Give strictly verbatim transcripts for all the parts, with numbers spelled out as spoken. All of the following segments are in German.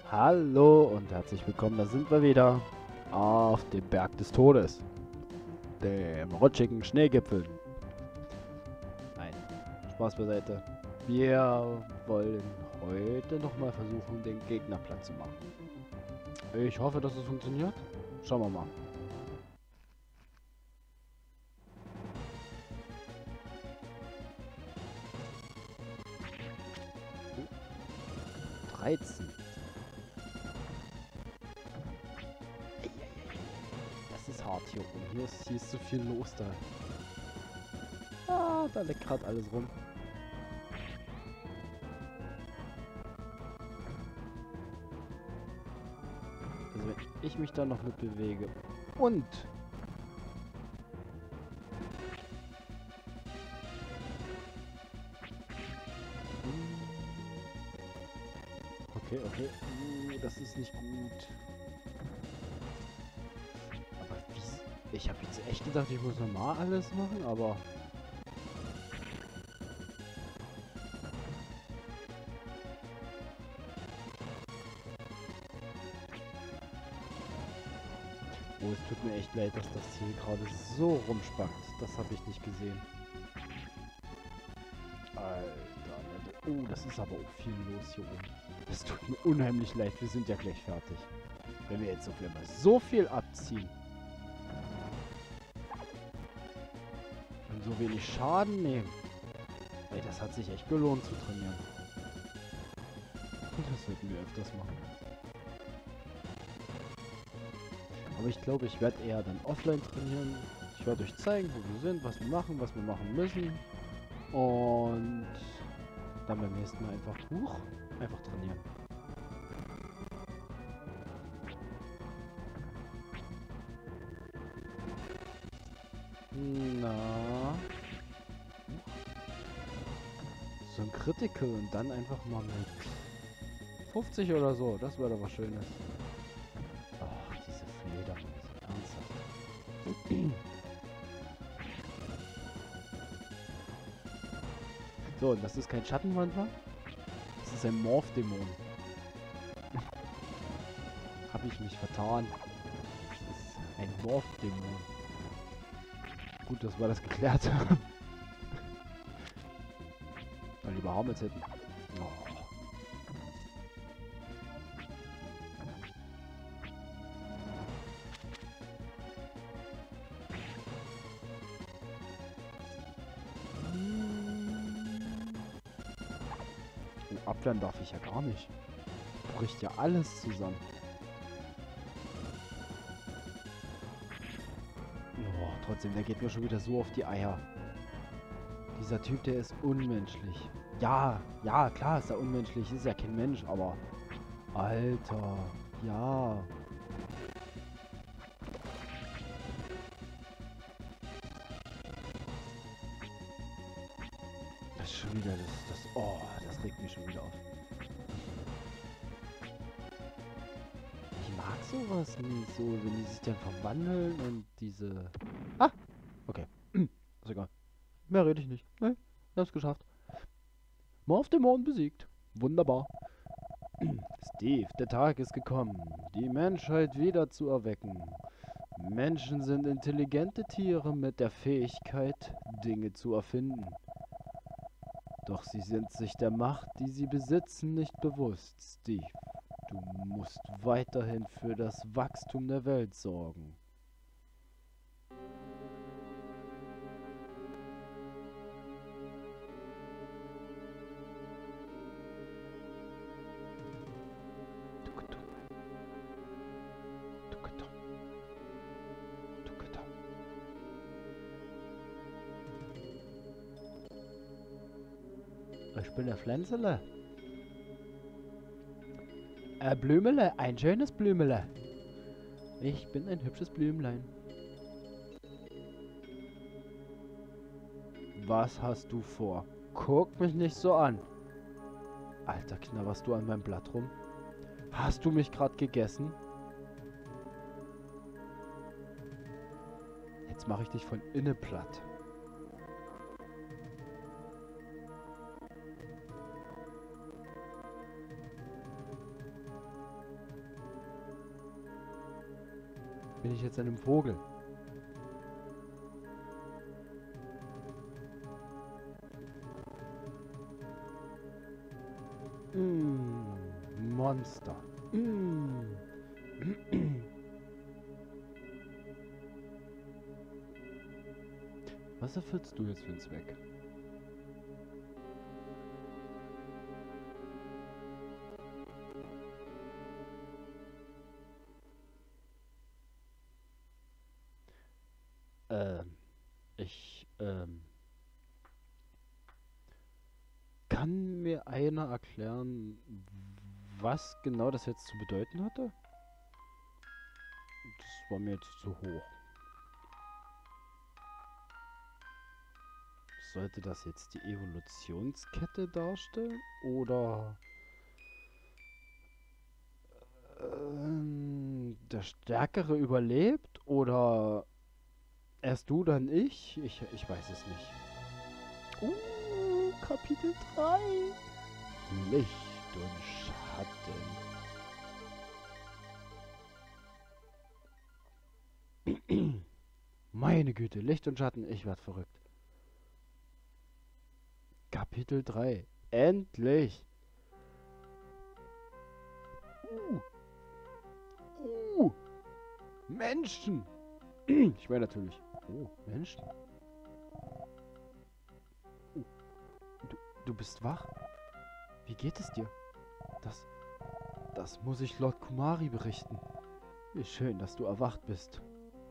Hallo und herzlich willkommen, da sind wir wieder auf dem Berg des Todes, dem rutschigen Schneegipfel. Nein, Spaß beiseite. Wir wollen heute nochmal versuchen, den Gegner platt zu machen. Ich hoffe, dass es funktioniert. Schauen wir mal. dreizehn. Das ist hart hier oben. Hier ist, hier ist so viel los da. Ah, da leckt gerade alles rum. Also wenn ich mich da noch mit bewege und okay, okay, uh, das ist nicht gut. Aber wie, ich habe jetzt echt gedacht, ich muss normal alles machen, aber oh, es tut mir echt leid, dass das hier gerade so rumspackt. Das habe ich nicht gesehen. Alter, oh, das ist aber auch viel los hier oben. Es tut mir unheimlich leid, wir sind ja gleich fertig. Wenn wir jetzt auf einmal so viel abziehen und so wenig Schaden nehmen. Ey, das hat sich echt gelohnt zu trainieren. Das sollten wir öfters machen. Aber ich glaube, ich werde eher dann offline trainieren. Ich werde euch zeigen, wo wir sind, was wir machen, was wir machen müssen. Und dann beim nächsten Mal einfach hoch, einfach trainieren. Na. So ein Critical und dann einfach mal mit fünfzig oder so. Das wäre doch was Schönes. Ach, diese Fledermäuse. Ernsthaft. So, und das ist kein Schattenwandler. Das ist ein Morph-Dämon. Habe ich mich vertan. Das ist ein Morph-Dämon. Gut, dass wir das geklärt haben. Weil lieber Harmels hätten. Oh. Oh, abwehren darf ich ja gar nicht. Bricht ja alles zusammen. Oh, trotzdem, der geht mir schon wieder so auf die Eier. Dieser Typ, der ist unmenschlich. Ja, ja, klar ist er unmenschlich. Ist ja kein Mensch, aber... Alter, ja. Das ist schon wieder das... das oh, das regt mich schon wieder auf. Ich mag sowas nicht so, wenn die sich dann verwandeln und diese... Ah, okay. Ist egal. Mehr rede ich nicht. Ne, ich hab's geschafft. Morph-Dämon besiegt. Wunderbar. Steve, der Tag ist gekommen, die Menschheit wieder zu erwecken. Menschen sind intelligente Tiere mit der Fähigkeit, Dinge zu erfinden. Doch sie sind sich der Macht, die sie besitzen, nicht bewusst, Steve. Du musst weiterhin für das Wachstum der Welt sorgen. Ich bin der Pflänzele. Äh, Blümele, ein schönes Blümele. Ich bin ein hübsches Blümlein. Was hast du vor? Guck mich nicht so an. Alter, knabberst du an meinem Blatt rum? Hast du mich gerade gegessen? Jetzt mache ich dich von innen platt. Bin ich jetzt einem Vogel? Mm, Monster. Mm. Was erfüllst du jetzt für einen Zweck? Ähm, ich, ähm, kann mir einer erklären, was genau das jetzt zu bedeuten hatte? Das war mir jetzt zu hoch. Sollte das jetzt die Evolutionskette darstellen? Oder ähm, der Stärkere überlebt? Oder erst du, dann ich? Ich, ich weiß es nicht. Uh, Kapitel drei. Licht und Schatten. Meine Güte, Licht und Schatten, ich werd verrückt. Kapitel drei. Endlich! Uh. Uh. Menschen! Ich meine natürlich. Oh, Menschen. Uh. Du, du bist wach? Wie geht es dir? Das, das muss ich Lord Kumari berichten. Wie schön, dass du erwacht bist.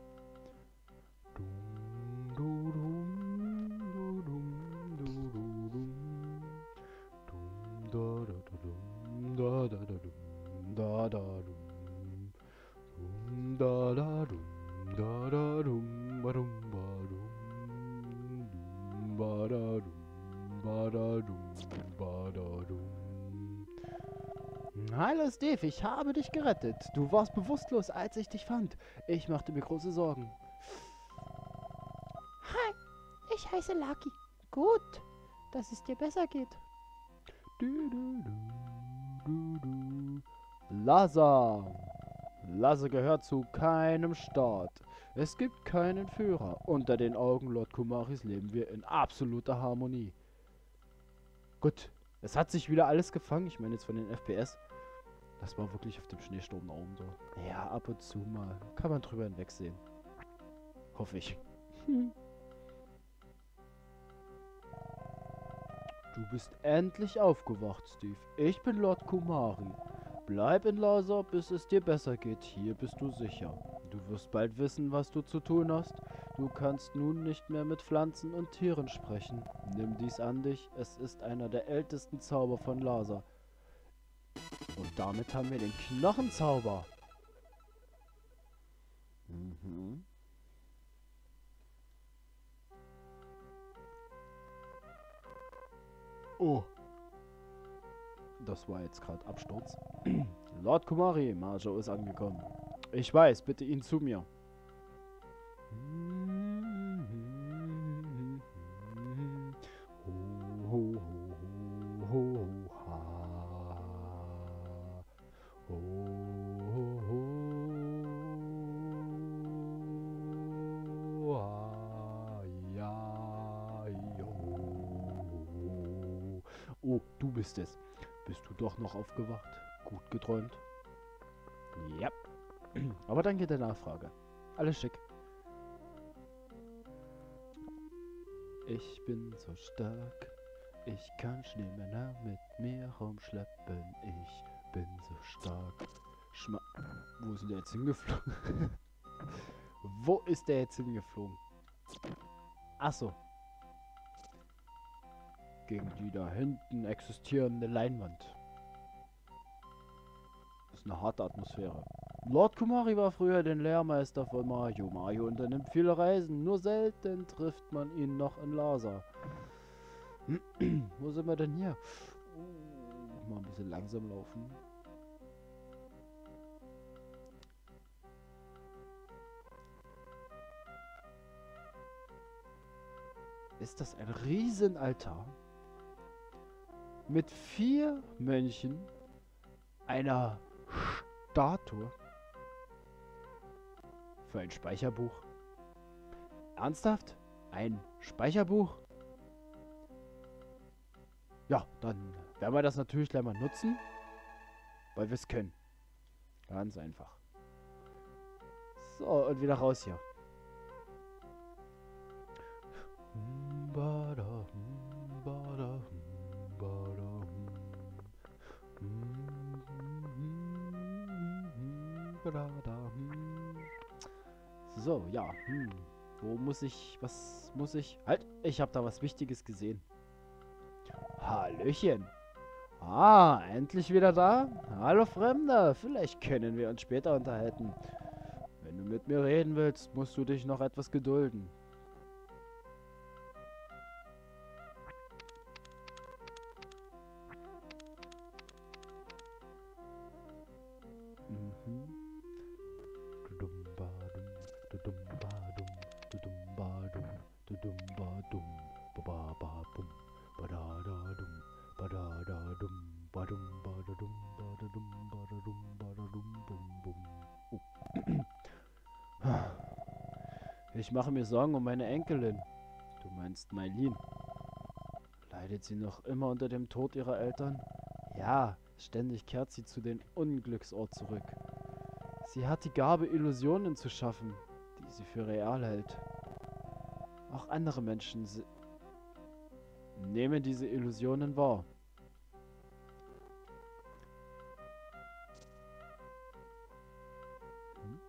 Dum, du, dum, du, dum, du, du, dum. Dum, da, da, da, dum, da, da, da, dum, da, da, dum. Dum, da, da, dum, da, da, dum, ba, dum, ba, dum. Dum, ba, da, dum, ba, da, dum, ba, da, dum. Hallo Steve, ich habe dich gerettet. Du warst bewusstlos, als ich dich fand. Ich machte mir große Sorgen. Hi, ich heiße Lucky. Gut, dass es dir besser geht. Du, du, du, du, du. Lazar. Lazar gehört zu keinem Staat. Es gibt keinen Führer. Unter den Augen Lord Kumaris leben wir in absoluter Harmonie. Gut, es hat sich wieder alles gefangen. Ich meine jetzt von den F P S. Das war wirklich auf dem Schneesturm da oben so. Ja, ab und zu mal. Kann man drüber hinwegsehen. Hoffe ich. Hm. Du bist endlich aufgewacht, Steve. Ich bin Lord Kumari. Bleib in Lazar, bis es dir besser geht. Hier bist du sicher. Du wirst bald wissen, was du zu tun hast. Du kannst nun nicht mehr mit Pflanzen und Tieren sprechen. Nimm dies an dich. Es ist einer der ältesten Zauber von Lazar. Und damit haben wir den Knochenzauber. Mhm. Oh. Das war jetzt gerade Absturz. Lord Kumari, Marjo ist angekommen. Ich weiß, bitte ihn zu mir. Ho, ho, ho, ho, ha. Ho, ho, ho, ha, ja, jo. Oh, du bist es. Bist du doch noch aufgewacht? Gut geträumt? Ja. Aber danke der Nachfrage. Alles schick. Ich bin so stark. Ich kann Schneemänner mit mir rumschleppen. Ich bin so stark. Schma... Wo ist denn der jetzt hingeflogen? Wo ist der jetzt hingeflogen? Achso. Gegen die da hinten existierende Leinwand. Das ist eine harte Atmosphäre. Lord Kumari war früher der Lehrmeister von Mario. Mario unternimmt viele Reisen, nur selten trifft man ihn noch in Lazar. Wo sind wir denn hier? Uh, mal ein bisschen langsam laufen. Ist das ein Riesenaltar? Mit vier Mönchen, einer Statue für ein Speicherbuch? Ernsthaft? Ein Speicherbuch? Ja, dann werden wir das natürlich gleich mal nutzen, weil wir es können. Ganz einfach. So, und wieder raus hier. So, ja. Hm. Wo muss ich... Was muss ich... Halt! Ich habe da was Wichtiges gesehen. Hallöchen. Ah, endlich wieder da? Hallo Fremder. Vielleicht können wir uns später unterhalten. Wenn du mit mir reden willst, musst du dich noch etwas gedulden. Mhm. Ich mache mir Sorgen um meine Enkelin. Du meinst Maylin. Leidet sie noch immer unter dem Tod ihrer Eltern? Ja, ständig kehrt sie zu dem Unglücksort zurück. Sie hat die Gabe, Illusionen zu schaffen, die sie für real hält. Auch andere Menschen nehmen diese Illusionen wahr. Hm?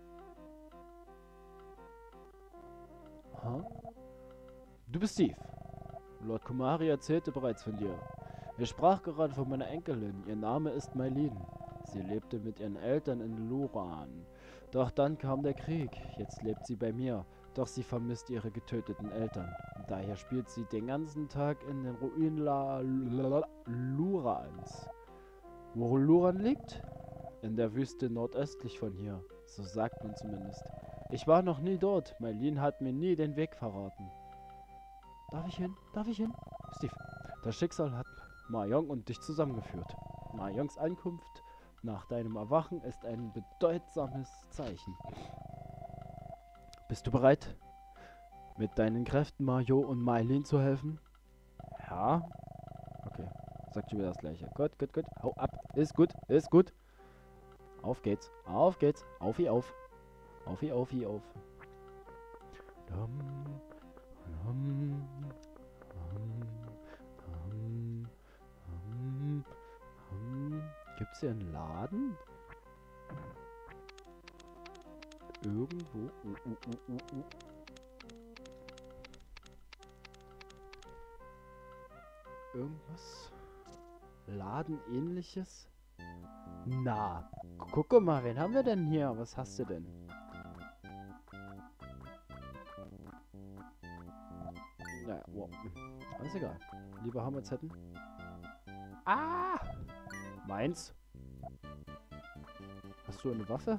Huh? Du bist Steve. Lord Kumari erzählte bereits von dir. Er sprach gerade von meiner Enkelin. Ihr Name ist Maylin. Sie lebte mit ihren Eltern in Luran. Doch dann kam der Krieg. Jetzt lebt sie bei mir. Doch sie vermisst ihre getöteten Eltern. Daher spielt sie den ganzen Tag in den Ruinen La La Lurans. Wo Luran liegt? In der Wüste nordöstlich von hier. So sagt man zumindest. Ich war noch nie dort. Maylin hat mir nie den Weg verraten. Darf ich hin? Darf ich hin? Steve, das Schicksal hat Mahjong und dich zusammengeführt. Mahjongs Ankunft nach deinem Erwachen ist ein bedeutsames Zeichen. Bist du bereit, mit deinen Kräften Mahjo und Maylin zu helfen? Ja. Okay, sagt schon wieder das Gleiche. Gut, gut, gut. Hau ab. Ist gut, ist gut. Auf geht's, auf geht's. Aufi, auf. Aufi, aufi, auf. Dum, dum, dum, dum, dum, dum. Gibt's hier einen Laden? Irgendwo. Uh, uh, uh, uh, uh. Irgendwas? Ladenähnliches? Na, guck mal, wen haben wir denn hier? Was hast du denn? Naja, wow. Alles egal. Lieber haben wir jetzt hätten. Ah! Meins? Hast du eine Waffe?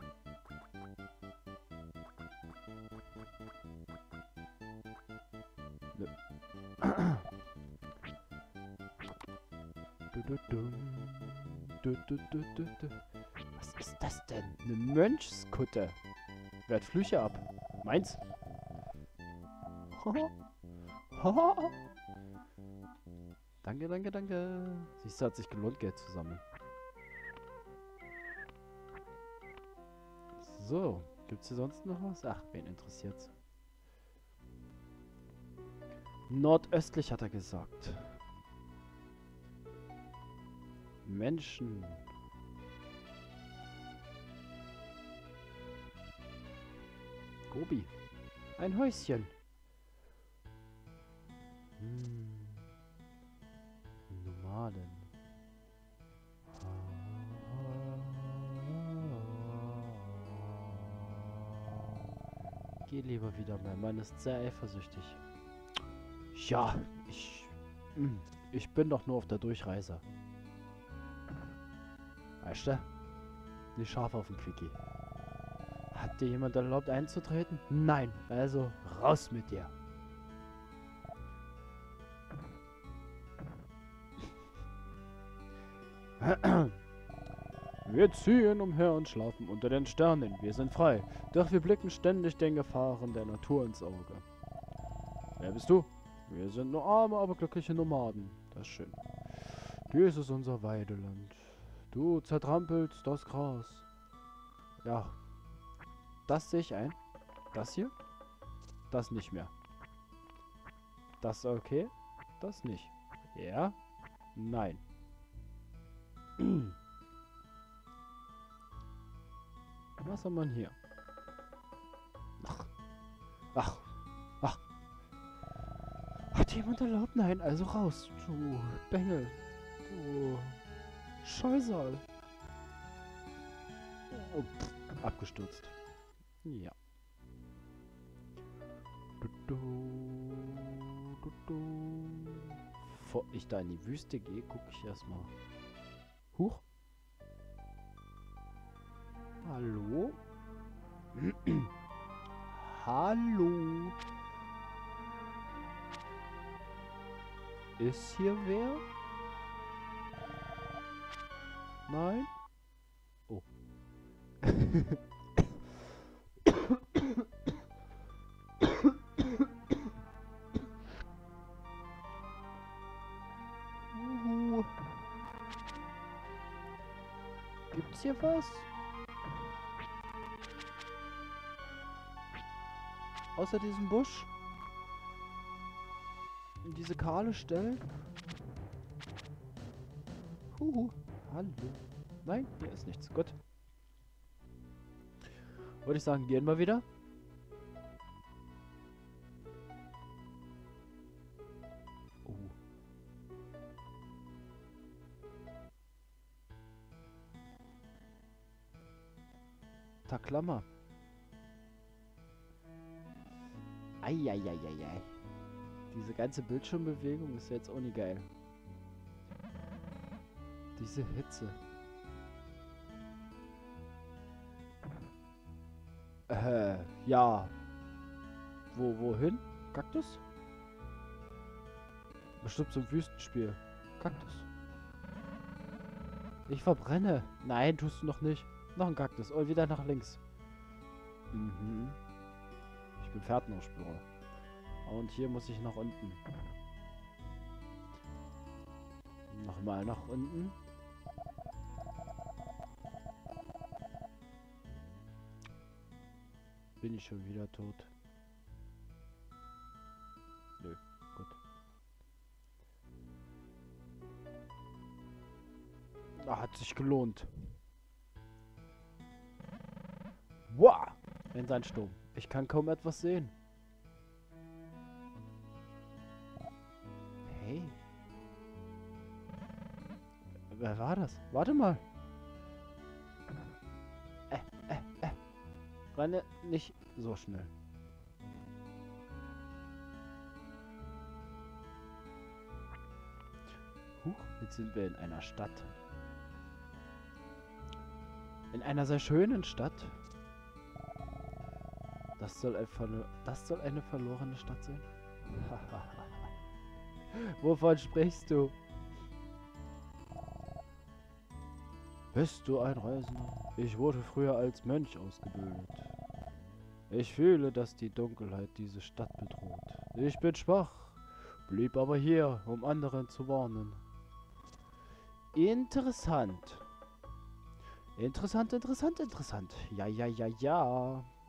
Nö. Was ist das denn? Eine Mönchskutte. Wehrt Flüche ab. Meins? Danke, danke, danke. Siehst du, hat sich gelohnt, Geld zu sammeln. So, gibt's hier sonst noch was? Ach, wen interessiert's? Nordöstlich hat er gesagt. Menschen. Gobi. Ein Häuschen. Hm. Nomaden. Geh lieber wieder, mein Mann ist sehr eifersüchtig. Ja, ich... Ich bin doch nur auf der Durchreise. Weißt du? Nicht scharf auf den Quickie. Hat dir jemand erlaubt einzutreten? Nein, also raus mit dir. Wir ziehen umher und schlafen unter den Sternen. Wir sind frei, doch wir blicken ständig den Gefahren der Natur ins Auge. Wer bist du? Wir sind nur arme, aber glückliche Nomaden. Das ist schön. Dies ist unser Weideland. Du zertrampelst das Gras. Ja. Das sehe ich ein. Das hier? Das nicht mehr. Das okay? Das nicht. Ja? Nein. Was haben wir hier? Ach. Ach. Ach. Hat jemand erlaubt? Nein, also raus. Du Bengel. Du Scheusal. Oh, pff, abgestürzt. Ja. Du, du, du, du. Bevor ich da in die Wüste gehe, gucke ich erstmal. Huch. Hallo? Hallo? Ist hier wer? Nein? Oh. Uhu. Gibt's hier was? Außer diesem Busch? Und diese kahle Stelle? Huhu. Hallo. Nein, hier ist nichts. Gut. Würde ich sagen, gehen wir wieder. Oh. Taklammer. Eieieiei. Diese ganze Bildschirmbewegung ist jetzt auch nicht geil. Diese Hitze. Äh, ja. Wo, wohin? Kaktus? Bestimmt zum Wüstenspiel. Kaktus. Ich verbrenne. Nein, tust du noch nicht. Noch ein Kaktus. Und wieder nach links. Mhm. Ich bin Fährtenaufspürer. Und hier muss ich nach unten. Nochmal nach unten. Bin ich schon wieder tot? Nö, gut. Ah, hat sich gelohnt. Wow! Ein Sandsturm. Ich kann kaum etwas sehen. Hey. Wer war das? Warte mal. Äh, äh, äh. Renne nicht so schnell. Huch, jetzt sind wir in einer Stadt. In einer sehr schönen Stadt. Das soll, ein verlo das soll eine verlorene Stadt sein? Wovon sprichst du? Bist du ein Reisender? Ich wurde früher als Mönch ausgebildet. Ich fühle, dass die Dunkelheit diese Stadt bedroht. Ich bin schwach, blieb aber hier, um anderen zu warnen. Interessant. Interessant, interessant, interessant. Ja, ja, ja, ja.